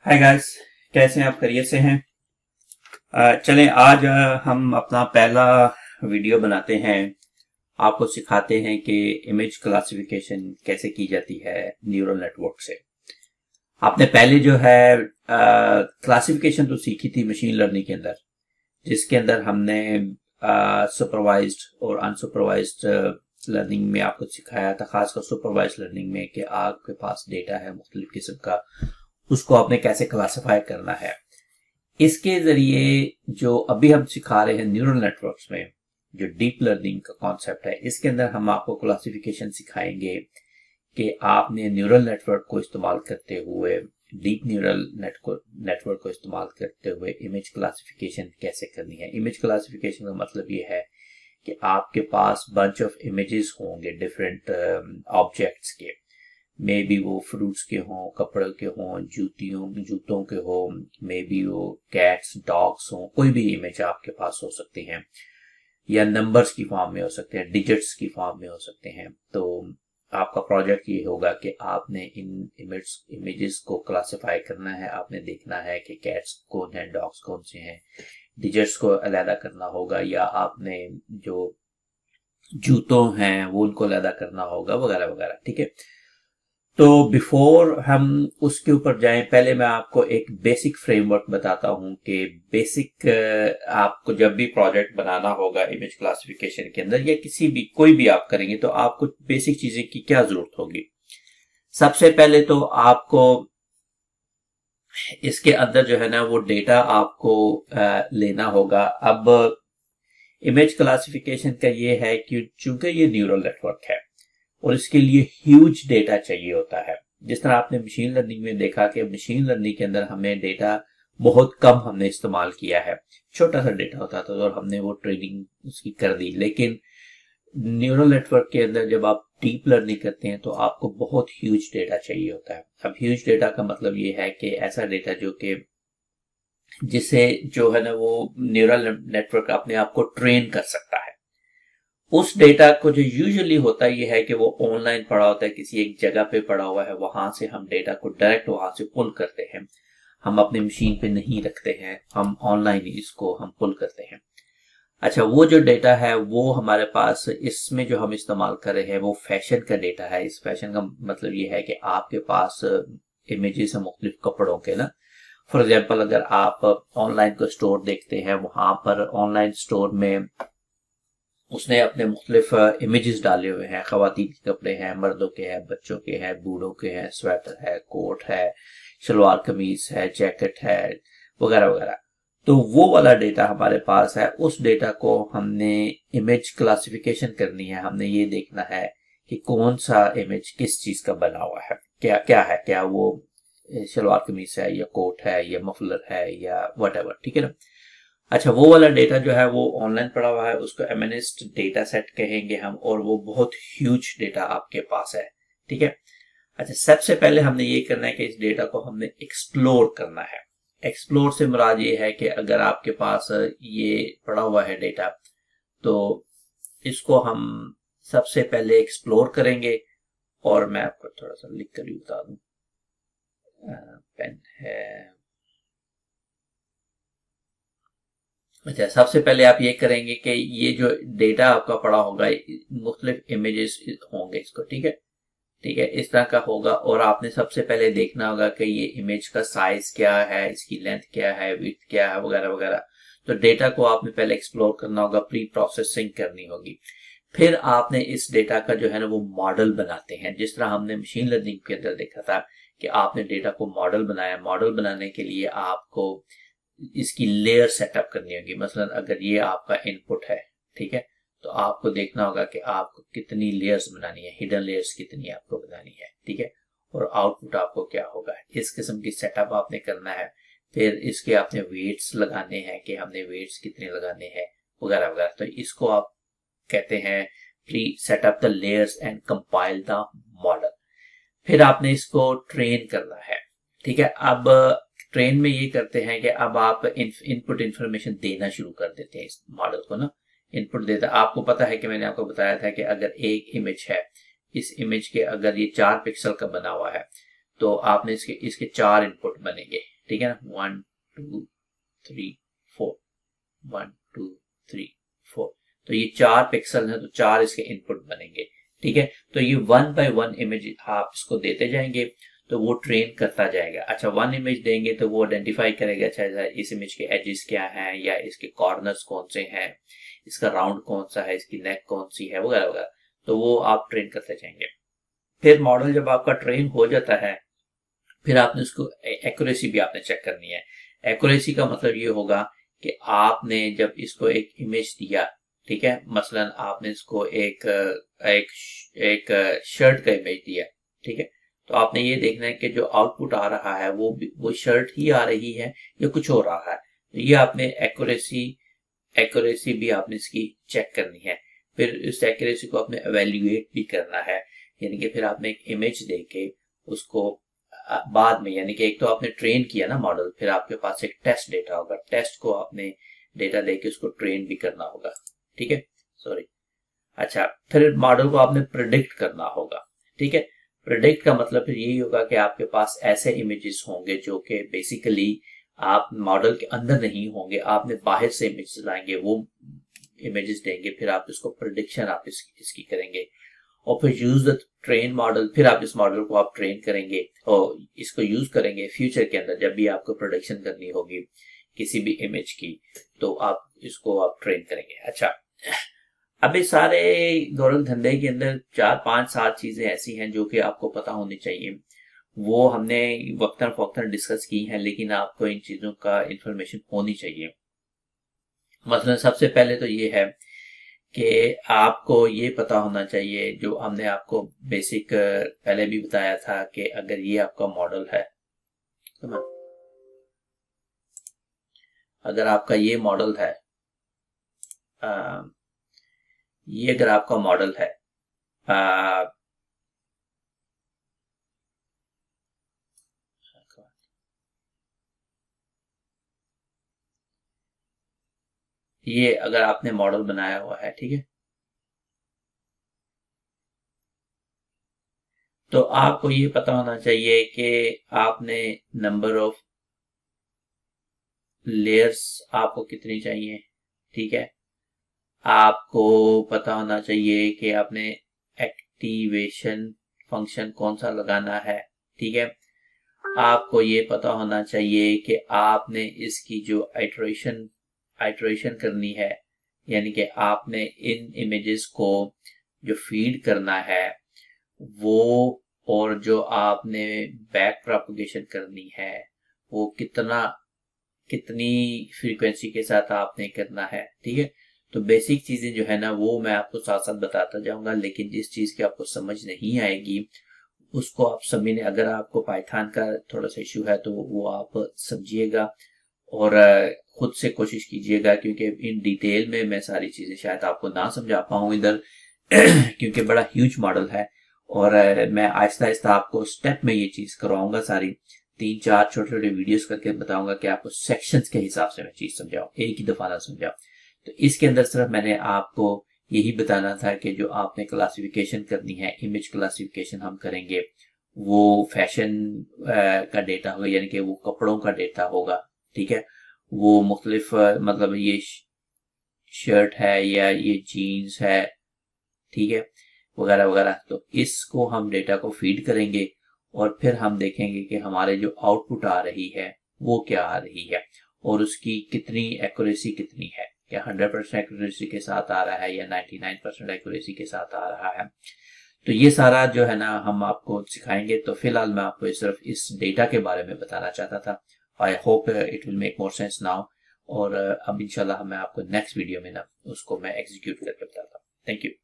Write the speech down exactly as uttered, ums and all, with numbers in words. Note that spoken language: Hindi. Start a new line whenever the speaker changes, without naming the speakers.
हाय गाइस, कैसे हैं आप? खैरियत से हैं? अ, चलें आज अ, हम अपना पहला वीडियो बनाते हैं। आपको सिखाते हैं कि इमेज क्लासिफिकेशन कैसे की जाती है न्यूरल नेटवर्क से। आपने पहले जो है क्लासिफिकेशन तो सीखी थी मशीन लर्निंग के अंदर, जिसके अंदर हमने सुपरवाइज्ड और अनसुपरवाइज्ड लर्निंग में आपको सिखाया था, खासकर सुपरवाइज्ड लर्निंग में, कि आपके पास डेटा है मुख्तलिफ किस्म का, उसको आपने कैसे क्लासिफाई करना है। इसके जरिए जो अभी हम सिखा रहे हैं न्यूरल नेटवर्क्स में, जो डीप लर्निंग का कॉन्सेप्ट है, इसके अंदर हम आपको क्लासिफिकेशन सिखाएंगे कि आपने न्यूरल नेटवर्क को इस्तेमाल करते हुए, डीप न्यूरल नेटवर्क को इस्तेमाल करते हुए इमेज क्लासिफिकेशन कैसे करनी है। इमेज क्लासिफिकेशन का मतलब ये है कि आपके पास बंच ऑफ इमेजेस होंगे डिफरेंट ऑब्जेक्ट्स के, मे बी वो फ्रूट्स के हों, कपड़े के हों, जूतियों जूतों के हों, मे बी वो कैट्स डॉग्स हों, कोई भी इमेज आपके पास हो सकती हैं, या नंबर्स की फॉर्म में हो सकते हैं, डिजिट्स की फॉर्म में हो सकते हैं। तो आपका प्रोजेक्ट ये होगा कि आपने इन इमेज इमेजेस को क्लासिफाई करना है। आपने देखना है कि कैट्स कौन है, डॉग्स कौन से हैं, डिजिट्स को अलग करना होगा, या आपने जो जूतों हैं वो उनको अलग करना होगा, वगैरह वगैरह। ठीक है, तो बिफोर हम उसके ऊपर जाएं, पहले मैं आपको एक बेसिक फ्रेमवर्क बताता हूं कि बेसिक आपको जब भी प्रोजेक्ट बनाना होगा इमेज क्लासिफिकेशन के अंदर, या किसी भी कोई भी आप करेंगे, तो आपको बेसिक चीजें की क्या जरूरत होगी। सबसे पहले तो आपको इसके अंदर जो है ना वो डेटा आपको लेना होगा। अब इमेज क्लासिफिकेशन का ये है कि चूंकि ये न्यूरल नेटवर्क है और इसके लिए ह्यूज डेटा चाहिए होता है, जिस तरह आपने मशीन लर्निंग में देखा कि मशीन लर्निंग के अंदर हमें डेटा बहुत कम हमने इस्तेमाल किया है, छोटा सा डेटा होता था और हमने वो ट्रेनिंग उसकी कर दी। लेकिन न्यूरल नेटवर्क के अंदर जब आप डीप लर्निंग करते हैं तो आपको बहुत ह्यूज डेटा चाहिए होता है। अब ह्यूज डेटा का मतलब ये है कि ऐसा डेटा जो कि जिसे जो है ना वो न्यूरल नेटवर्क अपने आप को ट्रेन कर सकता है। उस डेटा को जो यूजुअली होता है ये है कि वो ऑनलाइन पड़ा होता है, किसी एक जगह पे पड़ा हुआ है, वहां से हम डेटा को डायरेक्ट वहां से पुल करते हैं। हम अपने मशीन पे नहीं रखते हैं, हम ऑनलाइन इसको हम पुल करते हैं। अच्छा, वो जो डेटा है वो हमारे पास इसमें जो हम इस्तेमाल कर रहे हैं वो फैशन का डेटा है। इस फैशन का मतलब ये है कि आपके पास इमेजेस है मुख्तलिफ कपड़ों के ना। फॉर एग्जाम्पल, अगर आप ऑनलाइन को स्टोर देखते हैं, वहां पर ऑनलाइन स्टोर में उसने अपने मुख्तलिफ इमेजेस डाले हुए हैं। खवातीन के कपड़े हैं, मर्दों के हैं, बच्चों के हैं, बूढ़ों के हैं, स्वेटर है, कोट है, शलवार कमीज है, जैकेट है, वगैरह वगैरह। तो वो वाला डेटा हमारे पास है। उस डेटा को हमने इमेज क्लासिफिकेशन करनी है। हमने ये देखना है कि कौन सा इमेज किस चीज का बना हुआ है, क्या क्या है, क्या वो शलवार कमीज है, या कोट है, या मफलर है, या वट। ठीक है ना। अच्छा, वो वाला डेटा जो है वो ऑनलाइन पड़ा हुआ है, उसको एमएनएस्ट डेटा सेट कहेंगे हम, और वो बहुत ह्यूज डेटा आपके पास है। ठीक है। अच्छा, सबसे पहले हमने ये करना है कि इस डेटा को हमने एक्सप्लोर करना है। एक्सप्लोर से मुराद ये है कि अगर आपके पास ये पड़ा हुआ है डेटा, तो इसको हम सबसे पहले एक्सप्लोर करेंगे। और मैं आपको थोड़ा सा लिख कर भी बता दूं, पेन है। अच्छा, सबसे पहले आप ये करेंगे कि ये जो डेटा आपका पड़ा होगा, मुख्तलिफ इमेजेस होंगे इसको। ठीक है, ठीक है, इस तरह का होगा। और आपने सबसे पहले देखना होगा कि ये इमेज का साइज क्या है, इसकी लेंथ क्या है, विड्थ क्या है, वगैरह वगैरह। तो डेटा को आपने पहले एक्सप्लोर करना होगा, प्री प्रोसेसिंग करनी होगी। फिर आपने इस डेटा का जो है ना वो मॉडल बनाते हैं, जिस तरह हमने मशीन लर्निंग के अंदर देखा था कि आपने डेटा को मॉडल बनाया। मॉडल बनाने के लिए आपको इसकी लेयर सेटअप करनी होगी। मसलन अगर ये आपका इनपुट है, ठीक है, तो आपको देखना होगा कि आपको कितनी लेयर्स बनानी है, हिडन लेयर्स कितनी आपको बनानी है। ठीक है, और आउटपुट आपको क्या होगा, इस किस्म की सेटअप आपने करना है। फिर इसके आपने वेट्स लगाने हैं कि हमने वेट्स कितने लगाने हैं, वगैरह वगैरह। तो इसको आप कहते हैं pre setup the layers and compile the model. फिर आपने इसको ट्रेन करना है। ठीक है, अब ट्रेन में ये करते हैं कि अब आप इनपुट इंफॉर्मेशन देना शुरू कर देते हैं इस मॉडल को ना। इनपुट देता, आपको पता है कि मैंने आपको बताया था कि अगर एक इमेज है, इस इमेज के अगर ये चार पिक्सल का बना हुआ है, तो आपने इसके इसके चार इनपुट बनेंगे। ठीक है ना, one two three four, one two three four, तो ये चार पिक्सल हैं, तो चार इसके इनपुट बनेंगे, ठीक है। तो ये वन बाय वन इमेज आप इसको देते जाएंगे तो वो ट्रेन करता जाएगा। अच्छा, वन इमेज देंगे तो वो आइडेंटिफाई करेगा, अच्छा इस इमेज के एजेस क्या हैं, या इसके कॉर्नर्स कौन से हैं, इसका राउंड कौन सा है, इसकी नेक कौन सी है, वगैरह वगैरह, तो वो आप ट्रेन करते जाएंगे। फिर मॉडल जब आपका ट्रेन हो जाता है, फिर आपने उसको एक्यूरेसी भी आपने चेक करनी है। एक्यूरेसी का मतलब ये होगा कि आपने जब इसको एक इमेज दिया, ठीक है, मसलन आपने इसको एक एक एक शर्ट का इमेज दिया, ठीक है, तो आपने ये देखना है कि जो आउटपुट आ रहा है वो वो शर्ट ही आ रही है या कुछ और रहा है। तो ये आपने एक्यूरेसी एक्यूरेसी भी आपने इसकी चेक करनी है। फिर इस एक्यूरेसी को आपने एवेल्युएट भी करना है, यानी कि फिर आपने एक इमेज देके उसको बाद में, यानी कि एक तो आपने ट्रेन किया ना मॉडल, फिर आपके पास एक टेस्ट डेटा होगा, टेस्ट को आपने डेटा देके उसको ट्रेन भी करना होगा, ठीक है, सॉरी। अच्छा, फिर मॉडल को आपने प्रेडिक्ट करना होगा, ठीक है। प्रेडिक्ट का मतलब फिर यही होगा कि आपके पास ऐसे इमेजेस होंगे जो कि बेसिकली आप मॉडल के अंदर नहीं होंगे, आपने बाहर से इमेजेस लाएंगे, वो इमेजेस देंगे, फिर आप इसको प्रेडिक्शन आप इस, इसकी करेंगे, और फिर यूज द ट्रेन मॉडल, फिर आप इस मॉडल को आप ट्रेन करेंगे और इसको यूज करेंगे फ्यूचर के अंदर जब भी आपको प्रोडक्शन करनी होगी किसी भी इमेज की, तो आप इसको आप ट्रेन करेंगे। अच्छा, अब इस सारे गोरख धंधे के अंदर चार पांच सात चीजें ऐसी हैं जो कि आपको पता होनी चाहिए, वो हमने वक्तन फौक्तन डिस्कस की हैं, लेकिन आपको इन चीजों का इंफॉर्मेशन होनी चाहिए। मतलब सबसे पहले तो ये है कि आपको ये पता होना चाहिए, जो हमने आपको बेसिक पहले भी बताया था, कि अगर ये आपका मॉडल है, अगर आपका ये मॉडल है, आ, ये अगर आपका मॉडल है, आ, ये अगर आपने मॉडल बनाया हुआ है, ठीक है, तो आपको ये पता होना चाहिए कि आपने नंबर ऑफ लेयर्स आपको कितनी चाहिए, ठीक है। आपको पता होना चाहिए कि आपने एक्टिवेशन फंक्शन कौन सा लगाना है, ठीक है। आपको ये पता होना चाहिए कि आपने इसकी जो आइटरेशन आइटरेशन करनी है, यानी कि आपने इन इमेजेस को जो फीड करना है वो, और जो आपने बैक प्रोपगेशन करनी है वो कितना कितनी फ्रीक्वेंसी के साथ आपने करना है, ठीक है। तो बेसिक चीजें जो है ना वो मैं आपको साथ साथ बताता जाऊंगा, लेकिन जिस चीज की आपको समझ नहीं आएगी उसको आप सभी ने, अगर आपको पाइथन का थोड़ा सा इश्यू है तो वो आप समझिएगा और खुद से कोशिश कीजिएगा, क्योंकि इन डिटेल में मैं सारी चीजें शायद आपको ना समझा पाऊं इधर क्योंकि बड़ा ह्यूज मॉडल है, और मैं आहिस्ता आहिस्ता आपको स्टेप में ये चीज करवाऊंगा, सारी तीन चार छोटे छोटे वीडियोस करके बताऊंगा कि आपको सेक्शंस के हिसाब से मैं चीज समझाऊं, एक ही दफा ना समझाऊं। तो इसके अंदर सिर्फ मैंने आपको यही बताना था कि जो आपने क्लासिफिकेशन करनी है, इमेज क्लासिफिकेशन हम करेंगे, वो फैशन का डेटा होगा, यानी कि वो कपड़ों का डेटा होगा, ठीक है। वो मुख्तलिफ मतलब ये शर्ट है या ये जीन्स है, ठीक है, वगैरह वगैरह। तो इसको हम डेटा को फीड करेंगे और फिर हम देखेंगे कि हमारे जो आउटपुट आ रही है वो क्या आ रही है और उसकी कितनी एक्यूरेसी कितनी है, क्या हंड्रेड परसेंट एक्यूरेसी के साथ आ रहा है या नाइन्टी नाइन परसेंट एक्यूरेसी के साथ आ रहा है। तो ये सारा जो है ना हम आपको सिखाएंगे। तो फिलहाल मैं आपको सिर्फ इस डेटा के बारे में बताना चाहता था। I hope it will make more sense now, और अब इंशाल्लाह मैं आपको नेक्स्ट वीडियो में ना उसको मैं एग्जीक्यूट करके बताता हूँ। Thank you.